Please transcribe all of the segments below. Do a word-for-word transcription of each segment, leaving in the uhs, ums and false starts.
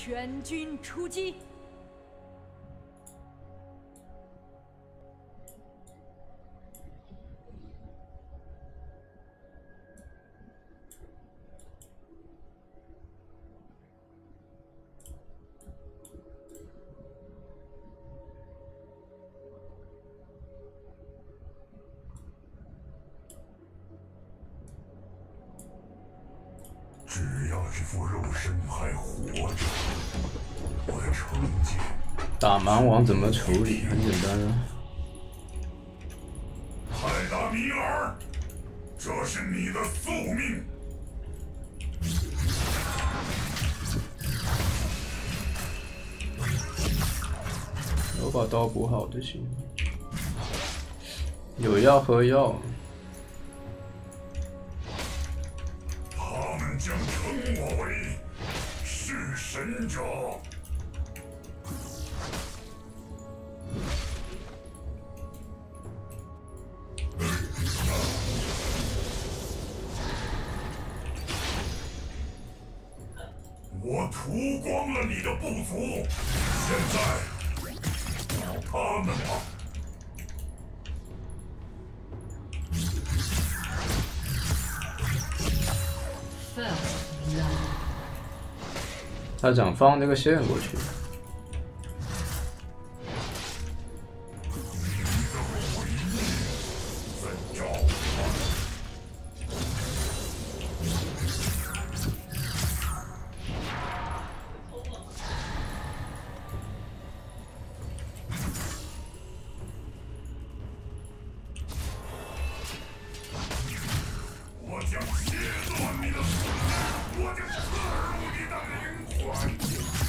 全军出击！ 只要这副肉身还活着，我的成绩。 打蛮王怎么处理？很简单啊。 泰达米尔，这是你的宿命。 我把刀补好就行。有药喝药。 他们将称我为弑神者。我屠光了你的部族，现在找他们吧。 他想放这个线过去， 我将切断你的骨头，我将刺入你的灵魂。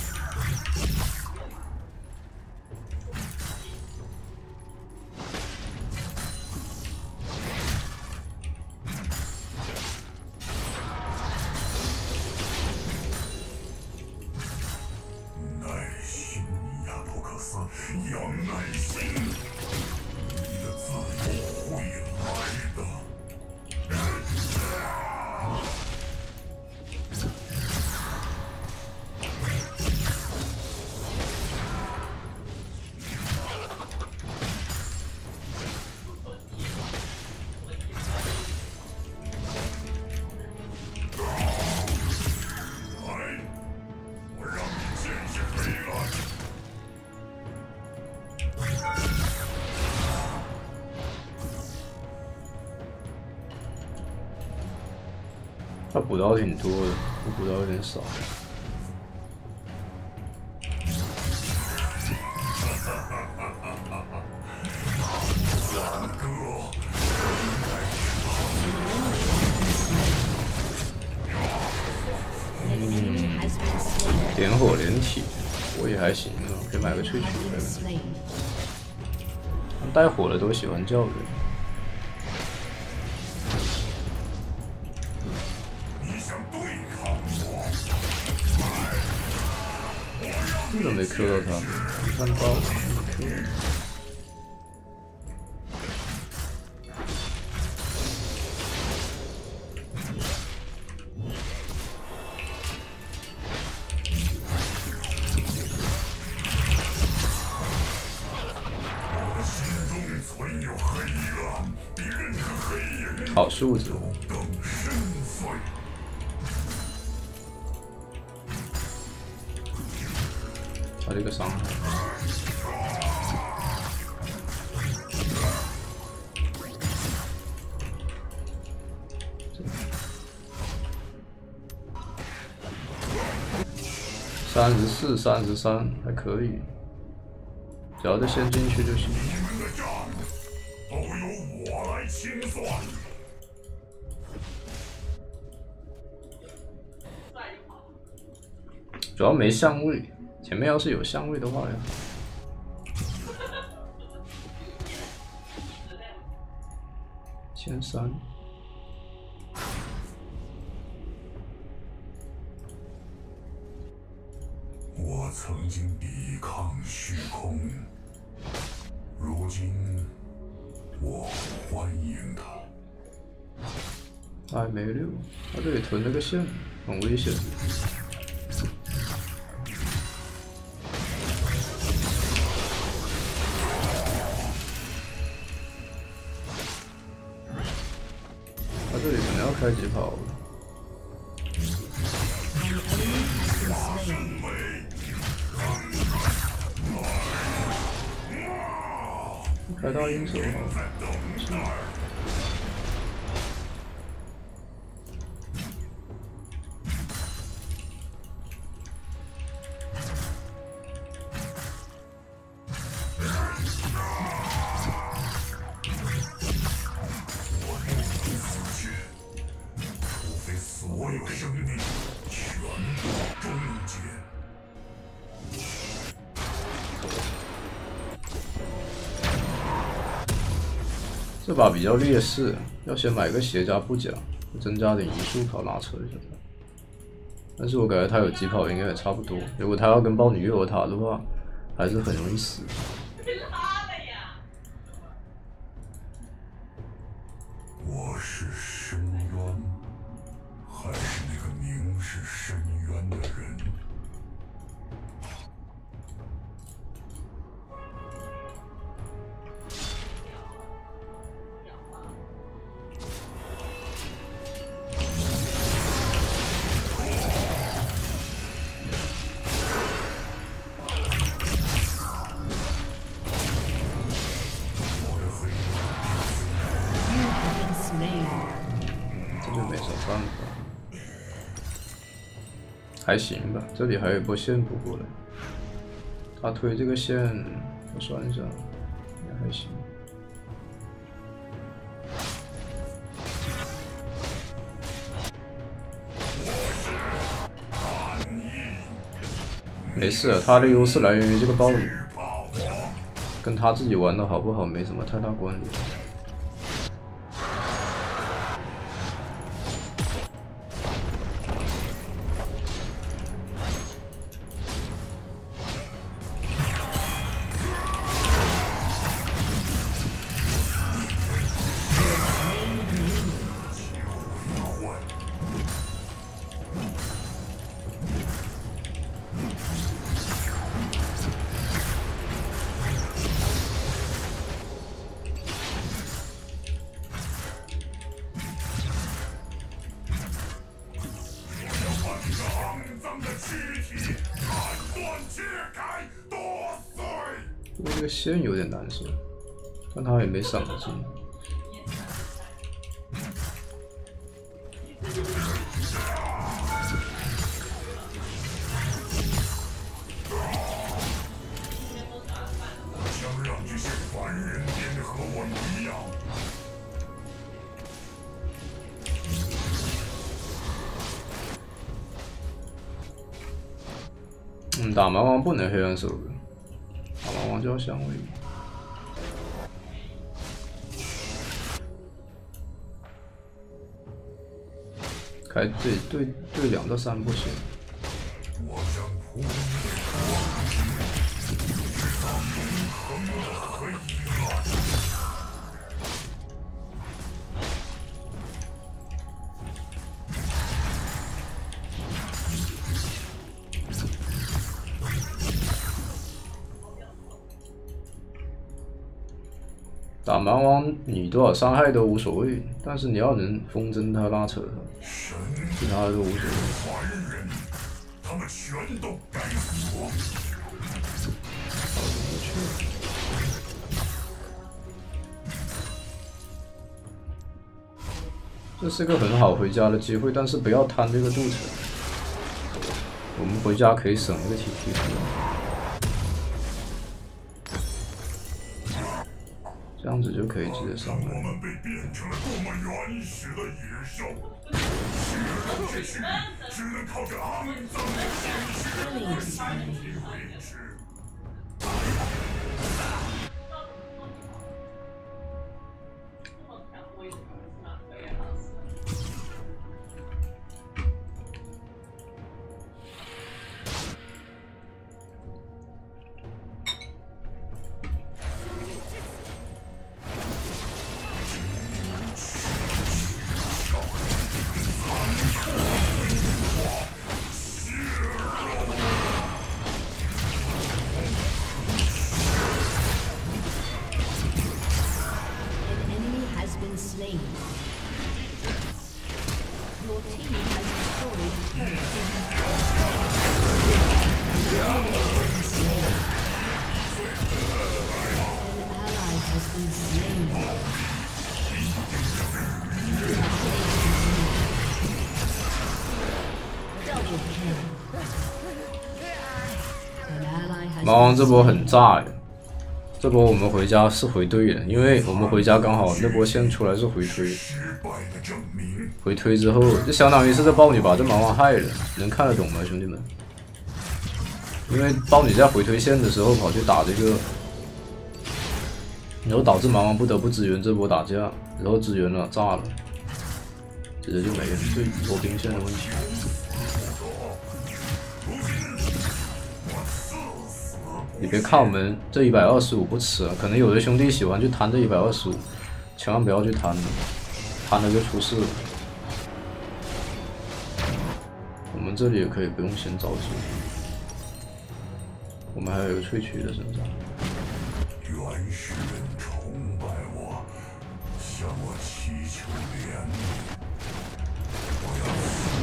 耐心，亚托克斯，要耐心，你的自由会来的。 他补刀挺多的，我补刀有点少。嗯，点火连体，我也还行啊，可以买个萃取回来。带火的都喜欢叫人。 根本没 Q 到他，三刀没 Q。 我心中存有黑暗，比任何黑影好数字。 更深邃。 他这个伤害，三十四、三十三还可以，只要这先进去就行。 你们的账都由我来清算。 主要没相位，前面要是有相位的话呀，千三。 我曾经抵抗虚空，如今我欢迎他。 他还没六，他这里囤了个线，很危险。 开疾跑了。开大鹰手好。 所有生命全部终结。 这把比较劣势，要先买个鞋加布甲，增加点移速跑拉扯一下他。但是我感觉他有疾跑应该也差不多。如果他要跟豹女诱塔的话，还是很容易死。 我是深渊。 还是那个凝视深渊的人。 这就没啥办法。 还行吧，这里还有一波线补过来。他推这个线，我算一下，也还行。没事，他的优势来源于这个豹女，跟他自己玩的好不好没什么太大关联。 不过这个线有点难受，但他也没闪进。 我将让这些凡人变得和我一样。 嗯，打蛮王不能黑暗手的，打蛮王就要相位。开对对对两到三不行。 我将扑灭光之，直到永恒的黑暗。 打蛮王你多少伤害都无所谓，但是你要能风筝他拉扯他，其他的都无所谓。 凡人，他们全都该死！ 这是个很好回家的机会，但是不要贪这个肚子。我们回家可以省一个 T P 出来。 这样子就可以直接上来。 我们被变成了多么原始的野兽！血肉之躯只能靠着肮脏的鲜血和身体维持。 猫王这波很炸耶！这波我们回家是回对的，因为我们回家刚好那波线出来是回推，回推之后就相当于是这豹女把这猫王害了，能看得懂吗，兄弟们？因为豹女在回推线的时候跑去打这个，然后导致猫王不得不支援这波打架，然后支援了炸了，直接就没了，就多兵线的问题。 你别看我们这一百二十五不吃啊，可能有的兄弟喜欢去贪这一百二十五，千万不要去贪了，贪了就出事了。我们这里也可以不用先着急，我们还有一个萃取的身上。 原始人崇拜我，向我祈求怜悯，我要死。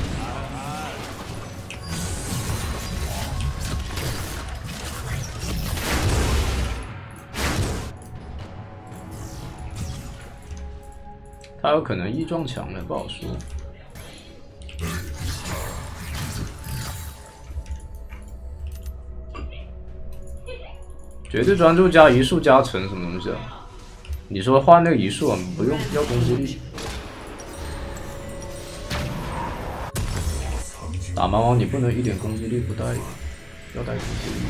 他有可能异状强的，不好说。绝对专注加移速加成什么东西啊？你说换那个移速啊？不用，要攻击力。打猫王你不能一点攻击力不带，要带攻击力。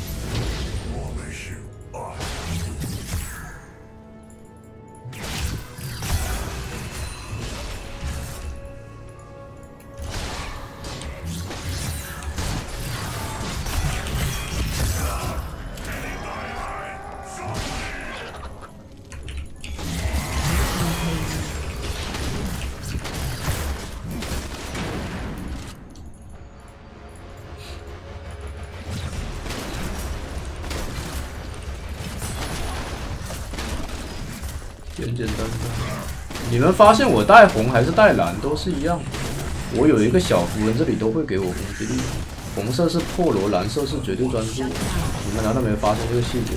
简简单单，你们发现我带红还是带蓝都是一样的。我有一个小符文，这里都会给我攻击力。红色是破罗，蓝色是绝对专注。你们难道没发现这个细节？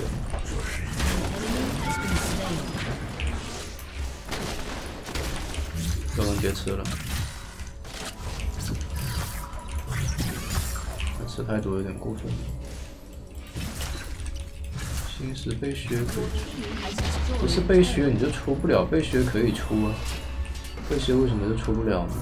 这人别吃了，吃太多有点过分。 星石被削可以出，不是被削你就出不了，被削可以出啊，被削为什么就出不了呢？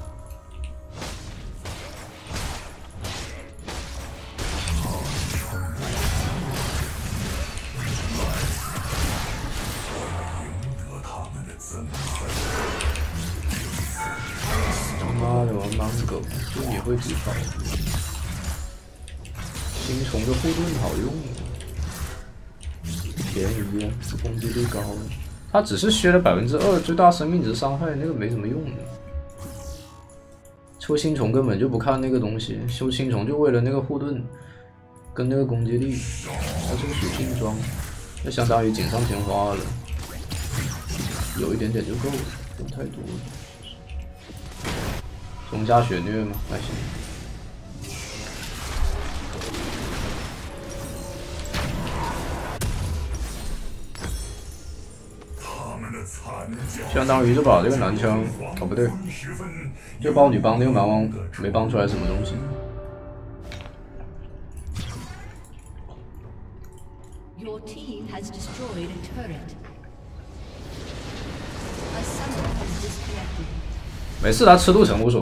他妈的，我盲狗，就你会自跑，星虫的护盾好用啊。 便宜啊，攻击力高，他只是削了百分之二最大生命值伤害，那个没什么用的。抽星虫根本就不看那个东西，修星虫就为了那个护盾跟那个攻击力，它是个属性装，那相当于锦上添花了，有一点点就够了，不用太多了。中加血虐吗？还行。 相当于就把这个男枪，哦不对，就帮你帮那个蛮王没帮出来什么东西。没事，他吃路程无所谓。